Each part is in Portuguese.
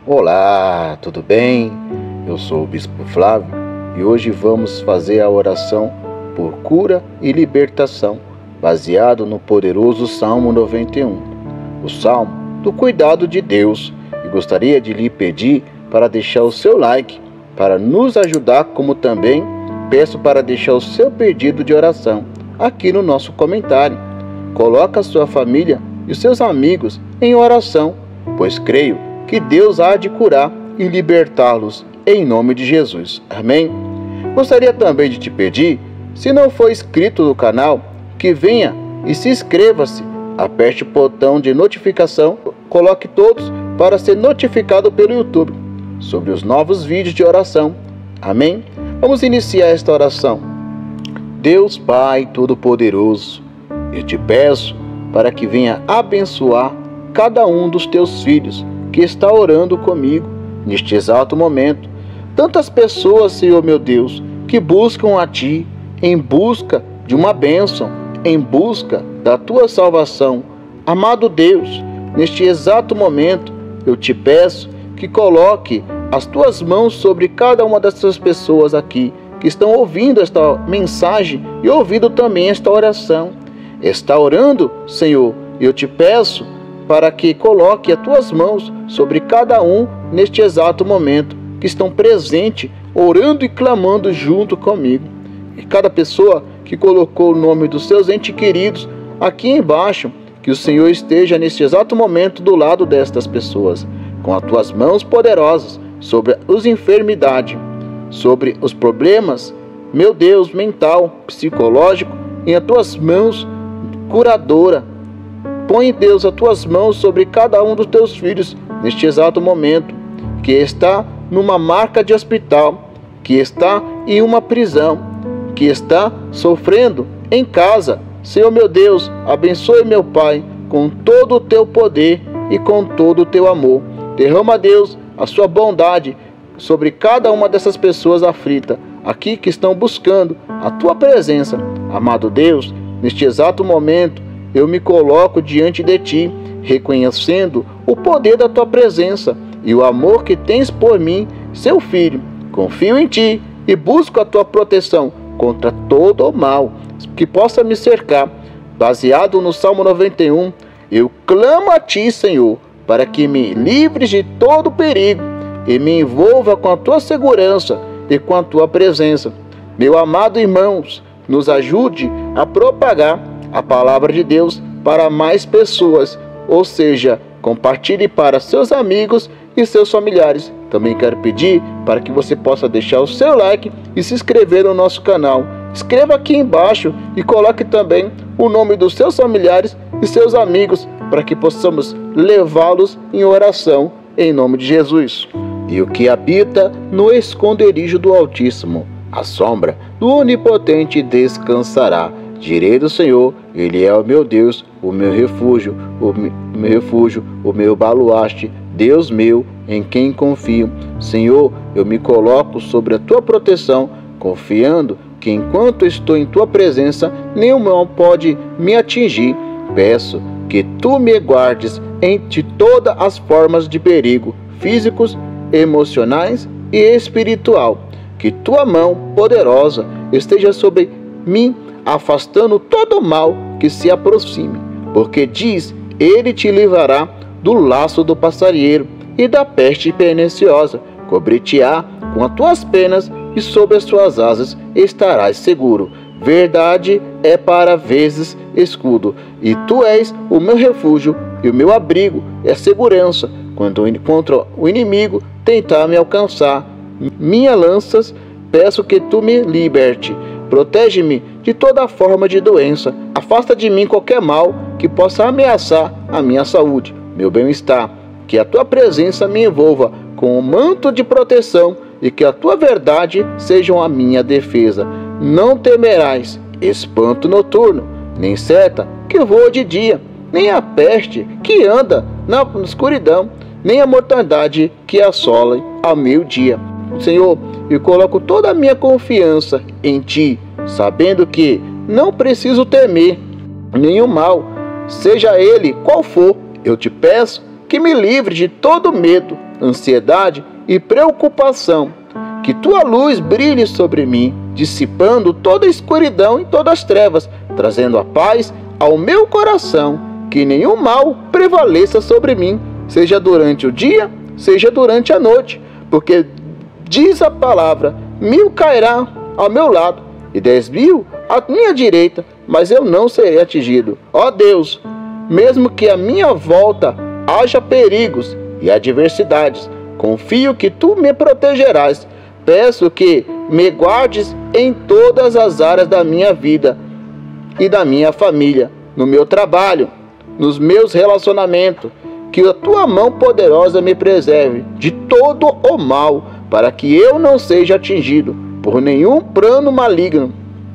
Olá, tudo bem? Eu sou o Bispo Flávio e hoje vamos fazer a oração por cura e libertação, baseado no poderoso Salmo 91, o Salmo do cuidado de Deus. E gostaria de lhe pedir para deixar o seu like, para nos ajudar, como também peço para deixar o seu pedido de oração aqui no nosso comentário. Coloque a sua família e os seus amigos em oração, pois creio que Deus há de curar e libertá-los em nome de Jesus. Amém? Gostaria também de te pedir, se não for inscrito no canal, que venha e se inscreva-se. Aperte o botão de notificação, coloque todos para ser notificado pelo YouTube sobre os novos vídeos de oração. Amém? Vamos iniciar esta oração. Deus Pai Todo-Poderoso, eu te peço para que venha abençoar cada um dos teus filhos que está orando comigo neste exato momento. Tantas pessoas, Senhor meu Deus, que buscam a Ti em busca de uma bênção, em busca da Tua salvação. Amado Deus, neste exato momento, eu te peço que coloque as Tuas mãos sobre cada uma dessas pessoas aqui, que estão ouvindo esta mensagem e ouvindo também esta oração. Está orando, Senhor, e eu te peço para que coloque as Tuas mãos sobre cada um neste exato momento, que estão presentes, orando e clamando junto comigo. E cada pessoa que colocou o nome dos seus entes queridos aqui embaixo, que o Senhor esteja neste exato momento do lado destas pessoas, com as Tuas mãos poderosas sobre as enfermidades, sobre os problemas, meu Deus, mental, psicológico, em as Tuas mãos curadora. Põe, Deus, as Tuas mãos sobre cada um dos Teus filhos neste exato momento, que está numa marca de hospital, que está em uma prisão, que está sofrendo em casa. Senhor meu Deus, abençoe, meu Pai, com todo o Teu poder e com todo o Teu amor. Derrama, Deus, a Sua bondade sobre cada uma dessas pessoas aflitas aqui, que estão buscando a Tua presença. Amado Deus, neste exato momento, eu me coloco diante de Ti, reconhecendo o poder da Tua presença e o amor que tens por mim, seu filho. Confio em Ti e busco a Tua proteção contra todo o mal que possa me cercar. Baseado no Salmo 91, eu clamo a Ti, Senhor, para que me livres de todo perigo e me envolva com a Tua segurança e com a Tua presença. Meu amado irmãos, nos ajude a propagar a palavra de Deus para mais pessoas, ou seja, compartilhe para seus amigos e seus familiares. Também quero pedir para que você possa deixar o seu like e se inscrever no nosso canal. Escreva aqui embaixo e coloque também o nome dos seus familiares e seus amigos, para que possamos levá-los em oração em nome de Jesus. E o que habita no esconderijo do Altíssimo, a sombra do Onipotente descansará. Direi do Senhor, Ele é o meu Deus, o meu refúgio, o meu baluarte, Deus meu, em quem confio. Senhor, eu me coloco sobre a Tua proteção, confiando que enquanto estou em Tua presença, nenhum mal pode me atingir. Peço que Tu me guardes de todas as formas de perigo, físicos, emocionais e espiritual. Que Tua mão poderosa esteja sobre mim, afastando todo o mal que se aproxime, porque diz, Ele te livrará do laço do passarinheiro e da peste perniciosa, cobrir-te-á com as Tuas penas e sob as Suas asas estarás seguro. Verdade é para vezes escudo, e Tu és o meu refúgio e o meu abrigo é segurança, quando contra o inimigo tentar me alcançar. Minhas lanças, peço que Tu me liberte. Protege-me de toda forma de doença. Afasta de mim qualquer mal que possa ameaçar a minha saúde, meu bem-estar. Que a Tua presença me envolva com um manto de proteção e que a Tua verdade seja a minha defesa. Não temerás espanto noturno, nem seta que voa de dia, nem a peste que anda na escuridão, nem a mortandade que assola ao meio-dia. Senhor, eu coloco toda a minha confiança em Ti, sabendo que não preciso temer nenhum mal, seja ele qual for. Eu te peço que me livre de todo medo, ansiedade e preocupação. Que tua luz brilhe sobre mim, dissipando toda a escuridão e todas as trevas, trazendo a paz ao meu coração. Que nenhum mal prevaleça sobre mim, seja durante o dia, seja durante a noite, porque diz a palavra: 1000 cairá ao meu lado e 10.000 à minha direita, mas eu não serei atingido. Ó Deus, mesmo que à minha volta haja perigos e adversidades, confio que tu me protegerás. Peço que me guardes em todas as áreas da minha vida e da minha família, no meu trabalho, nos meus relacionamentos. Que a tua mão poderosa me preserve de todo o mal, para que eu não seja atingido por nenhum plano maligno.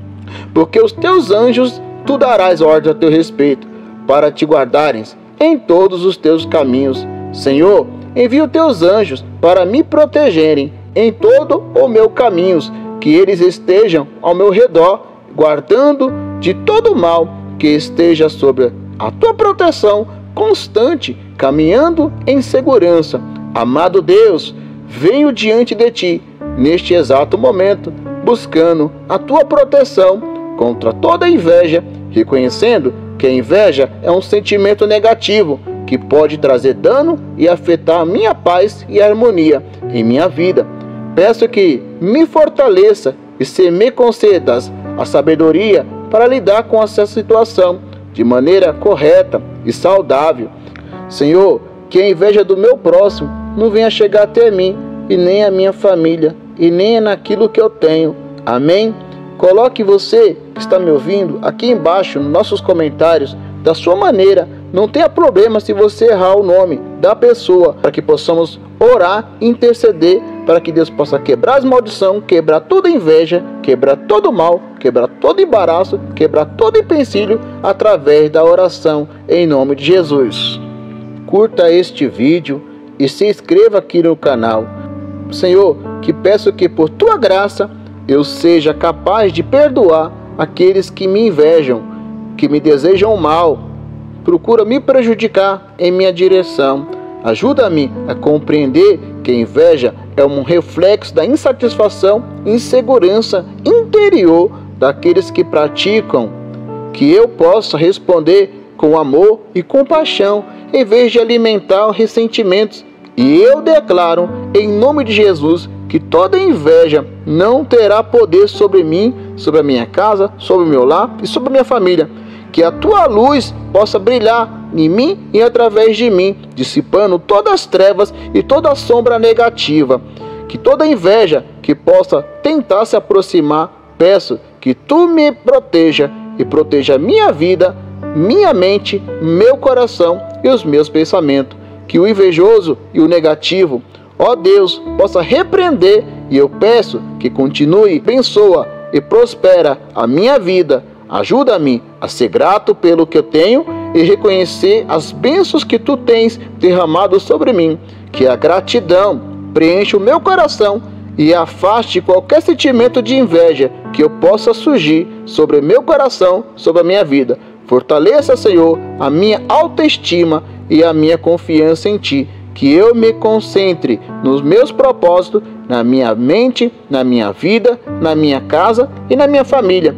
Porque os teus anjos tu darás ordem a teu respeito, para te guardarem em todos os teus caminhos. Senhor, envia os teus anjos para me protegerem em todo o meu caminhos, que eles estejam ao meu redor, guardando de todo mal, que esteja sob a tua proteção constante, caminhando em segurança. Amado Deus, venho diante de ti neste exato momento, buscando a tua proteção contra toda inveja, reconhecendo que a inveja é um sentimento negativo que pode trazer dano e afetar a minha paz e harmonia em minha vida. Peço que me fortaleça e se me concedas a sabedoria para lidar com essa situação de maneira correta e saudável. Senhor, que a inveja do meu próximo não venha chegar até mim, e nem a minha família, e nem naquilo que eu tenho. Amém? Coloque você que está me ouvindo aqui embaixo nos nossos comentários da sua maneira. Não tenha problema se você errar o nome da pessoa, para que possamos orar, interceder, para que Deus possa quebrar as maldições, quebrar toda inveja, quebrar todo mal, quebrar todo embaraço, quebrar todo empecilho através da oração em nome de Jesus. Curta este vídeo e se inscreva aqui no canal. Senhor, que peço que por tua graça eu seja capaz de perdoar aqueles que me invejam, que me desejam mal, procura me prejudicar em minha direção. Ajuda-me a compreender que a inveja é um reflexo da insatisfação e insegurança interior daqueles que praticam. Que eu possa responder com amor e compaixão, em vez de alimentar ressentimentos. E eu declaro, em nome de Jesus, que toda inveja não terá poder sobre mim, sobre a minha casa, sobre o meu lar e sobre a minha família. Que a tua luz possa brilhar em mim e através de mim, dissipando todas as trevas e toda a sombra negativa. Que toda inveja que possa tentar se aproximar, peço que tu me proteja e proteja minha vida, minha mente, meu coração e os meus pensamentos. Que o invejoso e o negativo, ó Deus, possa repreender, e eu peço que continue, abençoa e prospera a minha vida. Ajuda-me a ser grato pelo que eu tenho e reconhecer as bênçãos que tu tens derramado sobre mim. Que a gratidão preencha o meu coração e afaste qualquer sentimento de inveja que eu possa surgir sobre meu coração, sobre a minha vida. Fortaleça, Senhor, a minha autoestima e a minha confiança em ti. Que eu me concentre nos meus propósitos, na minha mente, na minha vida, na minha casa e na minha família,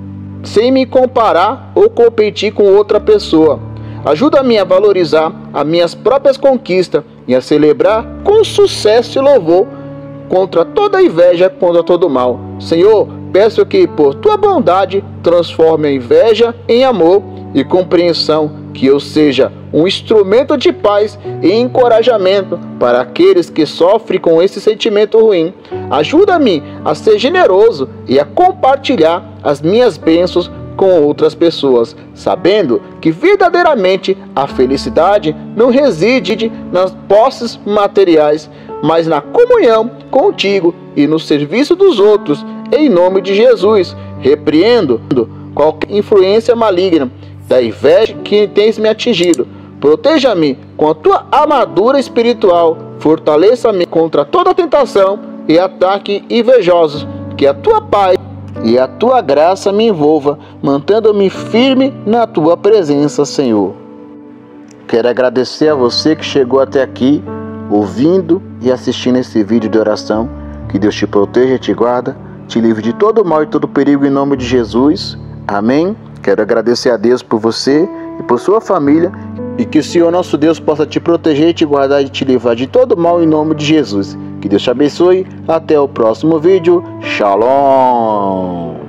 sem me comparar ou competir com outra pessoa. Ajuda-me a valorizar as minhas próprias conquistas e a celebrar com sucesso e louvor contra toda inveja, contra todo mal. Senhor, peço que por tua bondade transforme a inveja em amor e compreensão, que eu seja um instrumento de paz e encorajamento para aqueles que sofrem com esse sentimento ruim. Ajuda-me a ser generoso e a compartilhar as minhas bênçãos com outras pessoas, sabendo que verdadeiramente a felicidade não reside nas posses materiais, mas na comunhão contigo e no serviço dos outros. Em nome de Jesus, repreendo qualquer influência maligna da inveja que tens me atingido. Proteja-me com a tua armadura espiritual, fortaleça-me contra toda tentação e ataque invejosos. Que a tua paz e a tua graça me envolva, mantendo-me firme na tua presença, Senhor. quero agradecer a você que chegou até aqui, ouvindo e assistindo esse vídeo de oração. Que Deus te proteja, te guarda, te livre de todo mal e todo perigo em nome de Jesus. Amém? Quero agradecer a Deus por você e por sua família. E que o Senhor nosso Deus possa te proteger, te guardar e te livrar de todo mal em nome de Jesus. Que Deus te abençoe. Até o próximo vídeo. Shalom!